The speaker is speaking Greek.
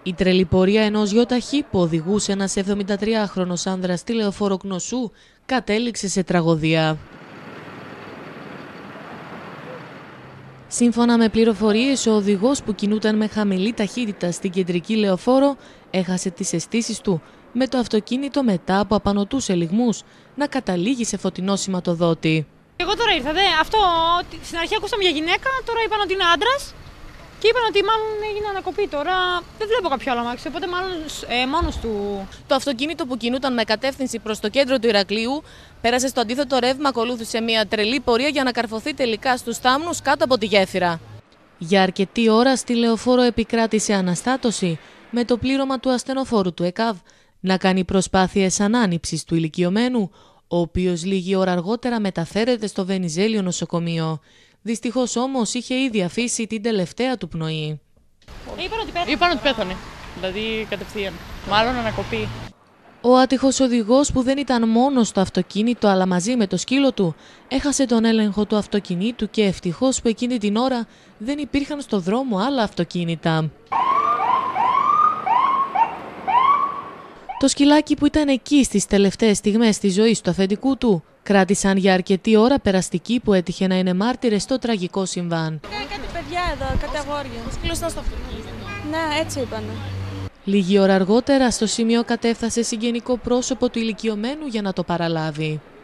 Η τρελή πορεία ενός γιοταχή που οδηγούσε ένας 73χρονος άνδρας στη λεωφόρο Κνωσού κατέληξε σε τραγωδία. Σύμφωνα με πληροφορίες, ο οδηγός που κινούταν με χαμηλή ταχύτητα στην κεντρική λεωφόρο έχασε τις αισθήσεις του με το αυτοκίνητο μετά από απανωτούς ελιγμούς να καταλήγει σε φωτεινό σηματοδότη. Εγώ τώρα ήρθα, αυτό στην αρχή ακούσαμε για γυναίκα, τώρα είπαν ότι είναι άντρας και είπαν ότι μάλλον έγινε ανακοπή. Τώρα δεν βλέπω κάποιο άλλο αμάξι, οπότε μάλλον μόνος του. Το αυτοκίνητο που κινούταν με κατεύθυνση προς το κέντρο του Ηρακλείου πέρασε στο αντίθετο ρεύμα, ακολούθησε μια τρελή πορεία για να καρφωθεί τελικά στους θάμνους κάτω από τη γέφυρα. Για αρκετή ώρα στη λεωφόρο επικράτησε αναστάτωση, με το πλήρωμα του ασθενοφόρου του ΕΚΑΒ να κάνει προσπάθειες ανάνυψης του ηλικιωμένου, ο οποίος λίγη ώρα αργότερα μεταφέρεται στο Βενιζέλιο νοσοκομείο. Δυστυχώς όμως είχε ήδη αφήσει την τελευταία του πνοή. Είπαν ότι πέθανε, δηλαδή κατευθείαν, μάλλον ανακοπή. Ο άτυχος οδηγός, που δεν ήταν μόνος στο αυτοκίνητο αλλά μαζί με το σκύλο του, έχασε τον έλεγχο του αυτοκινήτου και ευτυχώς που εκείνη την ώρα δεν υπήρχαν στο δρόμο άλλα αυτοκίνητα. Το σκυλάκι, που ήταν εκεί στις τελευταίες στιγμές της ζωής του αφεντικού του, κράτησαν για αρκετή ώρα περαστικοί που έτυχε να είναι μάρτυρες στο τραγικό συμβάν. Κάτι παιδιά εδώ, κάτι αγόρια. Ο σκύλος ήταν στο αυτοκίνητο. Ναι, έτσι είπανε. Λίγη ώρα αργότερα στο σημείο κατέφθασε συγγενικό πρόσωπο του ηλικιωμένου για να το παραλάβει.